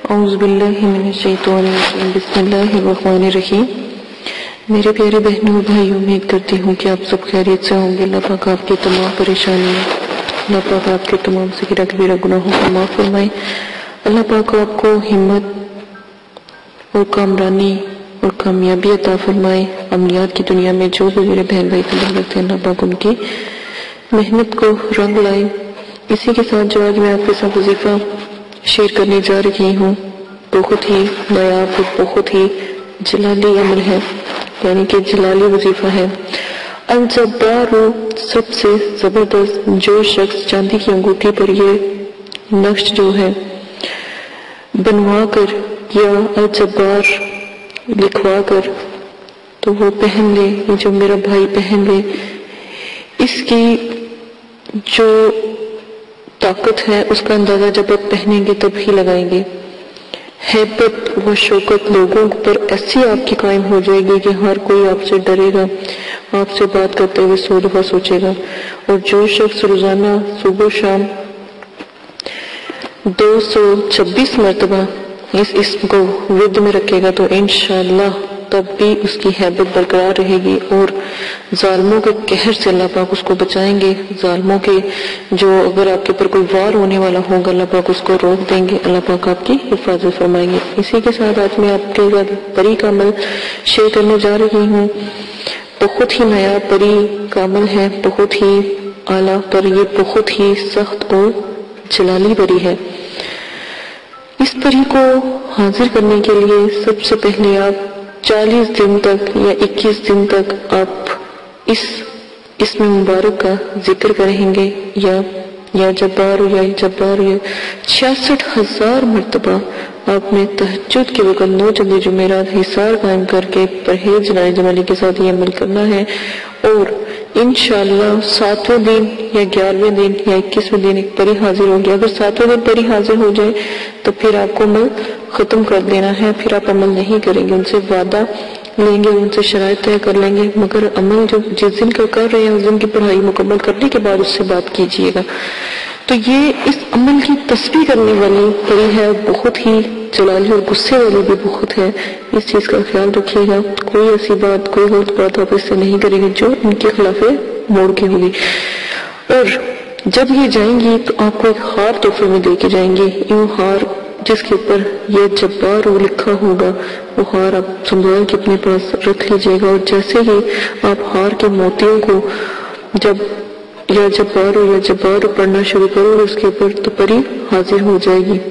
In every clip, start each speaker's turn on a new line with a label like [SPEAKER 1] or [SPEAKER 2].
[SPEAKER 1] اعوذ باللہ من الشیطان الرجیم بسم اللہ الرحمن الرحیم۔ میرے پیارے بہنوں اور بھائیوں، امید کرتی ہوں کہ آپ سب خیریت سے ہوں گے۔ اللہ پاک آپ کی تمام پریشانیاں، اللہ پاک آپ کے تمام صغیرہ کبیرہ گناہوں کو معاف فرمائے۔ اللہ پاک آپ کو ہمت اور کامرانی اور کامیابی عطا فرمائے۔ عملیات کی دنیا میں جو بھی میرے بہن بھائی قدم رکھتے ہیں، اللہ پاک ان کی محنت کو رنگ لائے۔ اسی کے ساتھ جو آج میں آپ کے ساتھ وظیفہ شیئر کرنے جا رہی ہوں، بہت ہی نایاب اور بہت ہی جلالی عمل ہے، یعنی کہ جلالی وظیفہ ہے۔ الجبار، سب سے زبردست جو شخص چاندی کی انگوٹھی پر یہ نقش جو ہے بنوا کر یا الجبار لکھوا کر تو وہ پہن لے، یہ جو میرا بھائی پہن لے، اس کی جو طاقت ہے اس کا اندازہ جب آپ پہنیں گے تب ہی لگائیں گے۔ ہیبت و شوکت لوگوں پر ایسی آپ کی قائم ہو جائے گی کہ ہر کوئی آپ سے ڈرے گا، آپ سے بات کرتے ہوئے 100 دفعہ سوچے گا۔ اور جو شخص روزانہ صبح و شام 226 مرتبہ اس اسم کو ورد میں رکھے گا تو انشاءاللہ تب بھی اس کی ہیبت برقرار رہے گی، اور ظالموں کے قہر سے اللہ پاک اس کو بچائیں گے۔ ظالموں کے جو اگر آپ کے اوپر کوئی وار ہونے والا ہوگا، اللہ پاک اس کو روک دیں گے، اللہ پاک آپ کی حفاظت فرمائیں گے۔ اسی کے ساتھ آج میں آپ کے ساتھ پری کا عمل شیئر کرنے جا رہی ہوں۔ بہت ہی نیا پری کا عمل ہے، بہت ہی اعلیٰ، پر یہ بہت ہی سخت اور جلالی پری ہے۔ اس پری کو حاضر کرنے کے لیے سب سے پہلے آپ 40 دن تک یا 21 دن تک آپ اس اسم مبارک کا ذکر کریں گے، یا جبار یا جبار، یا 66,000 مرتبہ آپ نے تہجد کے وقت 9 جلدی جمعرات حصار قائم کر کے پرہیز جنائی جمالی کے ساتھ یہ عمل کرنا ہے، اور انشاءاللہ 7ویں دن یا 11ویں دن یا 21ویں دن ایک پری حاضر ہوگی۔ اگر 7ویں دن پری حاضر ہو جائے تو پھر آپ کو عمل ختم کر دینا ہے، پھر آپ عمل نہیں کریں گے، ان سے وعدہ لیں گے، ان سے شرائط طے کر لیں گے، مگر عمل جو جس دن کا کر رہے ہیں اس دن کی پڑھائی مکمل کرنے کے بعد اس سے بات کیجیے گا۔ تو یہ اس عمل کی تسبیح کرنے والی پری ہے، بہت ہی جلالی اور غصے والی بھی بہت ہے۔ اس چیز کا خیال رکھیے گا، کوئی ایسی بات، کوئی غلط بات آپ اس سے نہیں کریں گے جو ان کے خلاف موڑ کے ہوگی۔ اور جب یہ جائیں گی تو آپ کو ایک ہار تحفے میں دے کے جائیں گے، یوں ہار جس کے اوپر یہ جبار لکھا ہوگا، وہ ہار آپ سنبھال کے اپنے پاس رکھ لیجئے گا، اور جیسے ہی آپ ہار کے موتیوں کو جب یا جبار پڑھنا شروع کرو اس کے اوپر تو پری حاضر ہو جائے گی،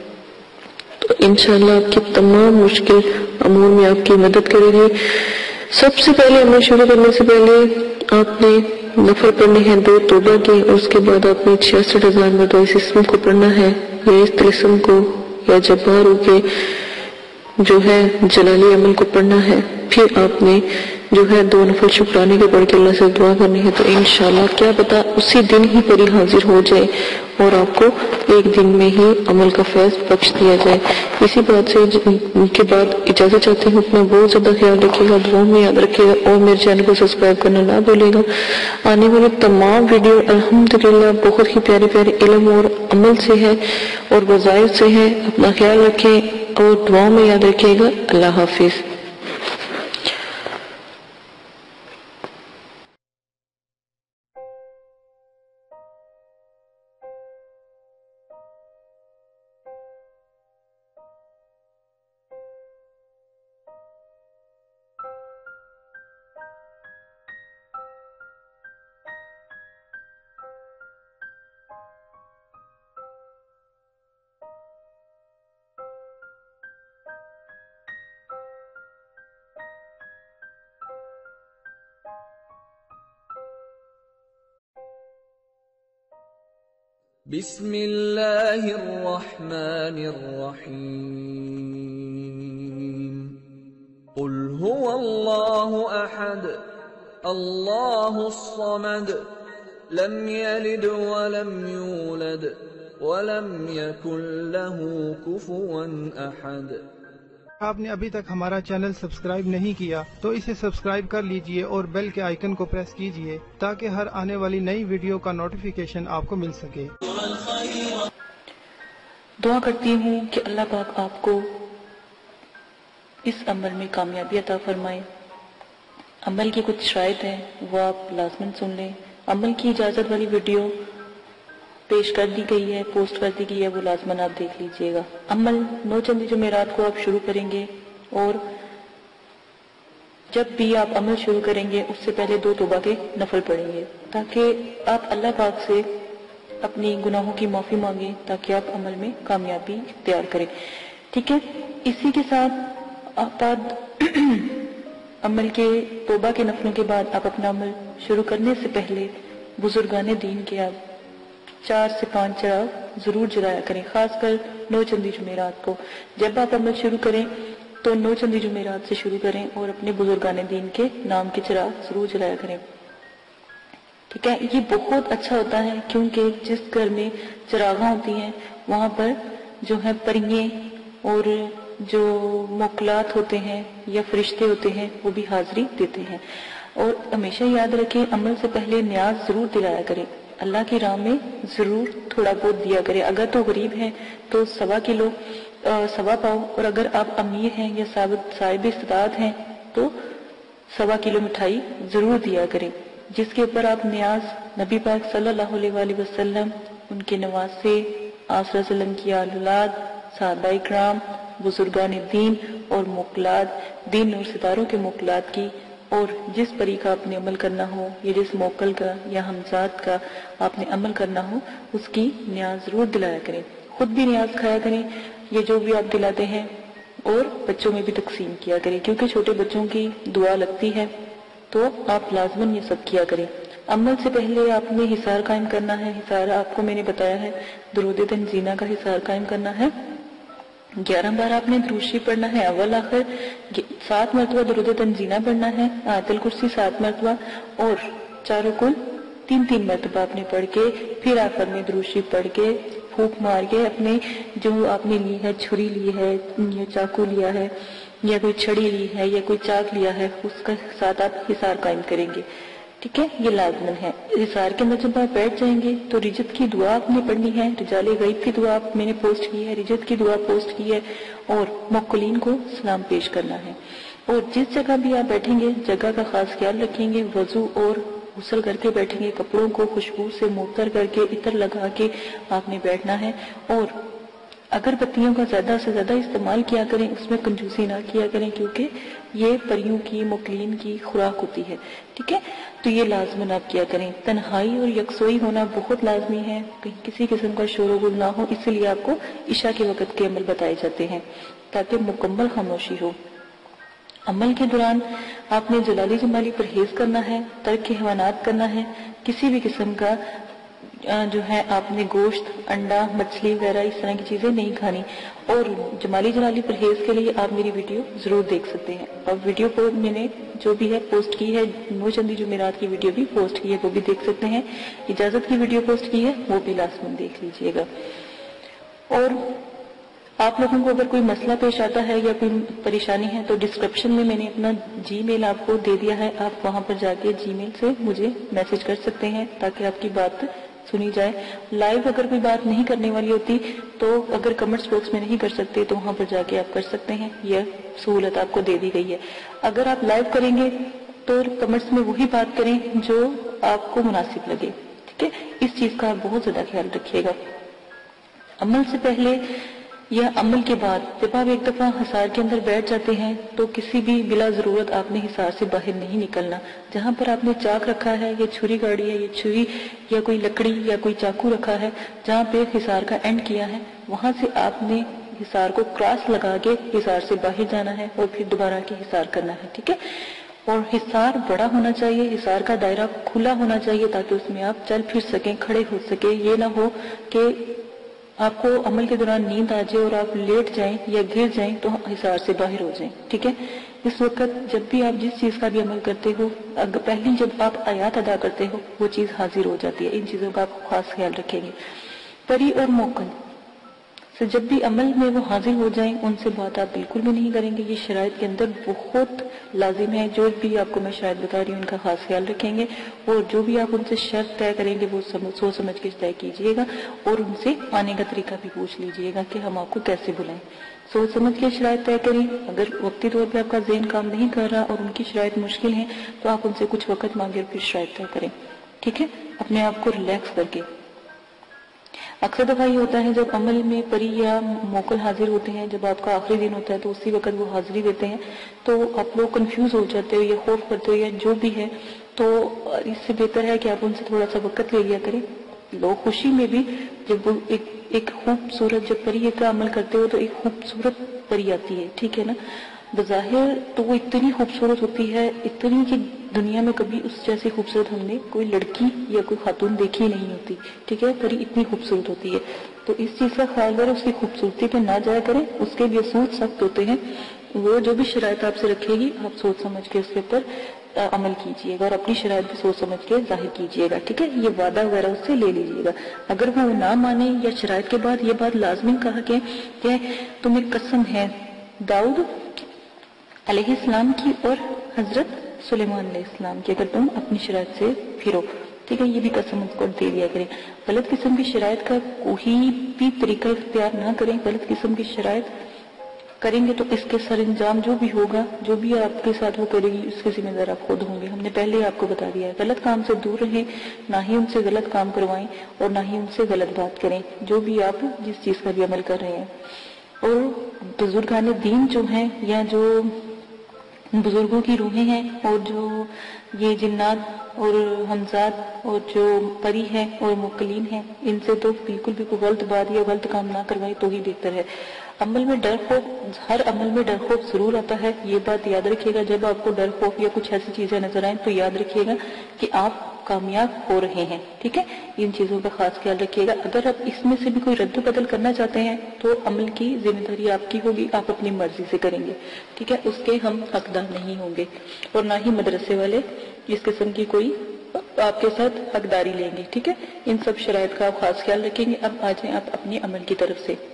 [SPEAKER 1] تو انشاءاللہ آپ کی تمام مشکل امور میں آپ کی مدد کرے گی۔ سب سے پہلے عمل شروع کرنے سے پہلے آپ نے نفل پڑھنے ہیں 2 توبہ کے، اور اس کے بعد آپ نے 66,000 مرتبہ اس اسم کو پڑھنا ہے، یا اس طلسم کو یا جباروں کے جو ہے جلالی عمل کو پڑھنا ہے۔ پھر آپ نے جو ہے 2 نفل شکرانے کے پڑھ کے اللہ سے دعا کرنی ہے، تو انشاءاللہ کیا پتا اسی دن ہی پری حاضر ہو جائے اور آپ کو ایک دن میں ہی عمل کا فیض بخش دیا جائے۔ اسی بات سے کے بعد اجازت چاہتے ہیں، اپنا بہت زیادہ خیال رکھے گا، دعاؤں میں یاد رکھے گا، اور میرے چینل کو سبسکرائب کرنا نہ بھولے گا۔ آنے والے تمام ویڈیو الحمدللہ بہت ہی پیارے پیارے علم اور عمل سے ہے اور وظائف سے ہے۔ اپنا خیال رکھیں اور دعاؤں میں یاد رکھے گا۔ اللہ حافظ۔
[SPEAKER 2] بسم اللہ الرحمن الرحیم۔ قل هو اللہ احد اللہ الصمد لم یلد ولم یولد ولم یکن له کفوا احد۔
[SPEAKER 3] آپ نے ابھی تک ہمارا چینل سبسکرائب نہیں کیا تو اسے سبسکرائب کر لیجئے اور بیل کے آئیکن کو پریس کیجئے تاکہ ہر آنے والی نئی ویڈیو کا نوٹیفیکیشن آپ کو مل سکے۔
[SPEAKER 4] دعا کرتی ہوں کہ اللہ پاک آپ کو اس عمل میں کامیابی عطا فرمائے۔ عمل کی کچھ شرائط ہیں، وہ آپ لازماً سن لیں۔ عمل کی اجازت والی ویڈیو پیش کر دی گئی ہے، پوسٹ کر دی گئی ہے، وہ لازماً آپ دیکھ لیجئے گا۔ عمل 9 چندی جمعرات کو آپ شروع کریں گے، اور جب بھی آپ عمل شروع کریں گے اس سے پہلے 2 توبہ کے نفل پڑھیں گے، تاکہ آپ اللہ پاک سے اپنی گناہوں کی معافی مانگیں، تاکہ آپ عمل میں کامیابی اختیار کریں، ٹھیک ہے۔ اسی کے ساتھ آپ عمل کے توبہ کے نفلوں کے بعد آپ اپنا عمل شروع کرنے سے پہلے بزرگان دین کے آپ 4 سے 5 چراغ ضرور جلایا کریں، خاص کر 9 چندی جمعرات کو۔ جب آپ عمل شروع کریں تو 9 چندی جمعرات سے شروع کریں اور اپنے بزرگان دین کے نام کے چراغ ضرور جلایا کریں، ٹھیک ہے۔ یہ بہت اچھا ہوتا ہے، کیونکہ جس گھر میں چراغاں ہوتی ہیں وہاں پر جو ہے پریے اور جو موکلات ہوتے ہیں یا فرشتے ہوتے ہیں وہ بھی حاضری دیتے ہیں۔ اور ہمیشہ یاد رکھیں، عمل سے پہلے نیاز ضرور دلایا کریں، اللہ کی راہ میں ضرور تھوڑا بہت دیا کریں۔ اگر تو غریب ہیں تو 1.25 کلو 1.25 پاؤ، اور اگر آپ امیر ہیں یا صاحب استطاعت ہیں تو 1.25 کلو مٹھائی ضرور دیا کریں، جس کے اوپر آپ نیاز نبی پاک صلی اللہ علیہ وآلہ وسلم، ان کے نواسے، آپ صلی اللہ علیہ وسلم کی اولاد، صحابہ اکرام، بزرگان دین اور موکلات، دین اور ستاروں کے موکلات کی، اور جس پری کا آپ نے عمل کرنا ہو یا جس موکل کا یا ہمزاد کا آپ نے عمل کرنا ہو، اس کی نیاز ضرور دلایا کریں۔ خود بھی نیاز کھایا کریں، یہ جو بھی آپ دلاتے ہیں، اور بچوں میں بھی تقسیم کیا کریں، کیونکہ چھوٹے بچوں کی دعا لگتی ہے، تو آپ لازماً یہ سب کیا کریں۔ عمل سے پہلے آپ نے حصار قائم کرنا ہے۔ حصار آپ کو میں نے بتایا ہے، درود تنزینہ کا حصار قائم کرنا ہے۔ 11 بار آپ نے درود شریف پڑھنا ہے، اول آخر 7 مرتبہ درود تنزینہ پڑھنا ہے، آیت الکرسی 7 مرتبہ، اور چاروں کل 3 مرتبہ آپ نے پڑھ کے پھر آخر میں درود شریف پڑھ کے پھونک مار کے اپنے جو آپ نے لی ہے، چھری لی ہے یا چاقو لیا ہے یا کوئی چھڑی لی ہے یا کوئی چاک لیا ہے، اس کا ساتھ آپ حصار قائم کریں گے، ٹھیک ہے۔ یہ لازمن ہے۔ حصار کے اندر جب آپ بیٹھ جائیں گے تو رجت کی دعا آپ نے پڑھنی ہے، رجال غیب کی دعا میں نے پوسٹ کی ہے، رجت کی دعا پوسٹ کی ہے، اور موکلین کو سلام پیش کرنا ہے۔ اور جس جگہ بھی آپ بیٹھیں گے جگہ کا خاص خیال رکھیں گے، وضو اور غسل کر کے بیٹھیں گے، کپڑوں کو خوشبو سے معطر کر کے عطر لگا کے آپ نے بیٹھنا ہے، اور اگر بتیوں کا زیادہ سے زیادہ استعمال کیا کریں، اس میں کنجوسی نہ کیا کریں، کیونکہ یہ پریوں کی موکلین کی خوراک ہوتی ہے، ٹھیک ہے۔ تو یہ لازماً آپ کیا کریں۔ تنہائی اور یکسوئی ہونا بہت لازمی ہے، کہیں کسی قسم کا شور و غل نہ ہو، اس لیے آپ کو عشاء کے وقت کے عمل بتائے جاتے ہیں تاکہ مکمل خاموشی ہو۔ عمل کے دوران آپ نے جلالی جمالی پرہیز کرنا ہے، ترک حیوانات کرنا ہے، کسی بھی قسم کا جو ہے آپ نے گوشت، انڈا، مچھلی وغیرہ اس طرح کی چیزیں نہیں کھانی، اور جمالی جلالی پرہیز کے لیے آپ میری ویڈیو ضرور دیکھ سکتے ہیں، اور ویڈیو کو میں نے جو بھی ہے پوسٹ کی ہے، 9 چندی جمعرات کی ویڈیو بھی پوسٹ کی ہے، وہ بھی دیکھ سکتے ہیں، اجازت کی ویڈیو پوسٹ کی ہے، وہ بھی لازماً دیکھ لیجئے گا۔ اور آپ لوگوں کو اگر کوئی مسئلہ پیش آتا ہے یا کوئی پریشانی ہے تو ڈسکرپشن میں نے اپنا جی میل آپ کو دے دیا ہے، آپ وہاں پر جا کے جی میل سے مجھے میسج کر سکتے ہیں تاکہ آپ کی بات سنی جائے۔ لائیو اگر کوئی بات نہیں کرنے والی ہوتی تو اگر کمنٹس باکس میں نہیں کر سکتے تو وہاں پر جا کے آپ کر سکتے ہیں، یہ سہولت آپ کو دے دی گئی ہے۔ اگر آپ لائیو کریں گے تو کمنٹس میں وہی بات کریں جو آپ کو مناسب لگے، ٹھیک ہے۔ اس چیز کا آپ بہت زیادہ خیال رکھیے گا۔ عمل سے پہلے یا عمل کے بعد جب آپ ایک دفعہ حصار کے اندر بیٹھ جاتے ہیں تو کسی بھی بلا ضرورت آپ نے حصار سے باہر نہیں نکلنا۔ جہاں پر آپ نے چاک رکھا ہے یا چھری گاڑی ہے یا چھری یا کوئی لکڑی یا کوئی چاقو رکھا ہے، جہاں پہ حصار کا اینڈ کیا ہے، وہاں سے آپ نے حصار کو کراس لگا کے حصار سے باہر جانا ہے اور پھر دوبارہ کے حصار کرنا ہے، ٹھیک ہے۔ اور حصار بڑا ہونا چاہیے، حصار کا دائرہ کھلا ہونا چاہیے تاکہ اس میں آپ چل پھر سکیں، کھڑے ہو سکیں۔ یہ نہ ہو کہ آپ کو عمل کے دوران نیند آ جائے اور آپ لیٹ جائیں یا گر جائیں تو حصار سے باہر ہو جائیں، ٹھیک ہے۔ اس وقت جب بھی آپ جس چیز کا بھی عمل کرتے ہو، پہلی جب آپ آیات ادا کرتے ہو وہ چیز حاضر ہو جاتی ہے، ان چیزوں کا آپ خاص خیال رکھیں گے۔ پری اور موکل، سے جب بھی عمل میں وہ حاضر ہو جائیں ان سے بات آپ بالکل بھی نہیں کریں گے. یہ شرائط کے اندر بہت لازم ہے. جو بھی آپ کو میں شرائط بتا رہی ہوں ان کا خاص خیال رکھیں گے, اور جو بھی آپ ان سے شرط طے کریں گے وہ سوچ سمجھ کے طے کیجیے گا, اور ان سے آنے کا طریقہ بھی پوچھ لیجیے گا کہ ہم آپ کو کیسے بلائیں. سوچ سمجھ کے شرائط طے کریں. اگر وقتی طور پہ آپ کا ذہن کام نہیں کر رہا اور ان کی شرائط مشکل ہیں تو آپ ان سے کچھ وقت مانگے اور پھر شرائط طے کریں. ٹھیک ہے, اپنے آپ کو ریلیکس کر کے. اکثر دفعہ یہ ہوتا ہے جب عمل میں پری یا موکل حاضر ہوتے ہیں, جب آپ کا آخری دن ہوتا ہے تو اسی وقت وہ حاضری دیتے ہیں, تو آپ لوگ کنفیوز ہو جاتے ہو یا خوف کرتے ہو یا جو بھی ہے. تو اس سے بہتر ہے کہ آپ ان سے تھوڑا سا وقت لے لیا کریں. لوگ خوشی میں بھی جب وہ ایک خوبصورت جب پری کا عمل کرتے ہو تو ایک خوبصورت پری آتی ہے, ٹھیک ہے نا. بظاہر تو وہ اتنی خوبصورت ہوتی ہے, اتنی کہ دنیا میں کبھی اس جیسی خوبصورت ہم نے کوئی لڑکی یا کوئی خاتون دیکھی نہیں ہوتی. ٹھیک ہے, پری اتنی خوبصورت ہوتی ہے. تو اس چیز کا خیال کریں, اس کی خوبصورتی پہ نہ جایا کریں. اس کے بھی اصول سخت ہوتے ہیں. وہ جو بھی شرائط آپ سے رکھے گی آپ سوچ سمجھ کے اس کے اوپر عمل کیجیے گا, اور اپنی شرائط بھی سوچ سمجھ کے ظاہر کیجیے گا. ٹھیک ہے, یہ وعدہ وغیرہ اس سے لے لیجیے گا. اگر وہ نہ مانے یا شرائط کے بعد یہ بات لازمی کہا کہ تمہیں قسم ہے داؤد علیہ السلام کی اور حضرت سلیمان علیہ السلام کی, اگر تم اپنی شرائط سے پھرو. ٹھیک ہے, یہ بھی قسم اس کو دے دیا کریں. غلط قسم کی شرائط کا کوئی بھی طریقہ اختیار نہ کریں. غلط قسم کی شرائط کریں گے تو اس کے سر انجام جو بھی ہوگا, جو بھی آپ کے ساتھ وہ کرے گی, اس کے ذمہ دار آپ خود ہوں گے. ہم نے پہلے ہی آپ کو بتا دیا ہے. غلط کام سے دور رہیں, نہ ہی ان سے غلط کام کروائیں اور نہ ہی ان سے غلط بات کریں, جو بھی آپ جس چیز کا بھی عمل کر رہے ہیں. اور بزرگان دین جو ہیں یا جو بزرگوں کی روحیں ہیں اور جو یہ جنات اور حمزات اور جو پری ہیں اور موکلین ہیں, ان سے تو بالکل بھی کوئی غلط بات یا غلط کام نہ کروائے تو ہی بہتر ہے. عمل میں ڈر خوف, ہر عمل میں ڈر خوف ضرور آتا ہے, یہ بات یاد رکھیے گا. جب آپ کو ڈر خوف یا کچھ ایسی چیزیں نظر آئیں تو یاد رکھیے گا کہ آپ کامیاب ہو رہے ہیں. ٹھیک ہے, ان چیزوں کا خاص خیال رکھیے گا. اگر آپ اس میں سے بھی کوئی رد و بدل کرنا چاہتے ہیں تو عمل کی ذمہ داری آپ کی ہوگی, آپ اپنی مرضی سے کریں گے. ٹھیک ہے, اس کے ہم حقدار نہیں ہوں گے, اور نہ ہی مدرسے والے اس قسم کی کوئی آپ کے ساتھ حقداری لیں گے. ٹھیک ہے, ان سب شرائط کا آپ خاص خیال رکھیں گے. اب آ جائیں آپ اپنے عمل کی طرف سے.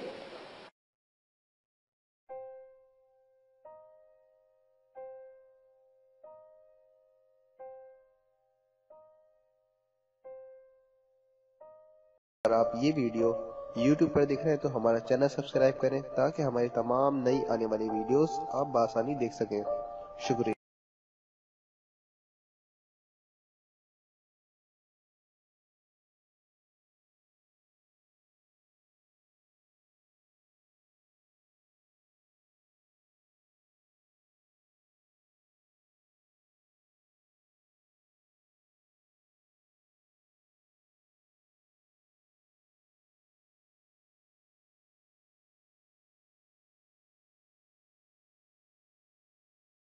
[SPEAKER 5] اگر آپ یہ ویڈیو YouTube پر دیکھ رہے ہیں تو ہمارا چینل سبسکرائب کریں تاکہ ہماری تمام نئی آنے والی ویڈیوز آپ بآسانی دیکھ سکیں. شکریہ.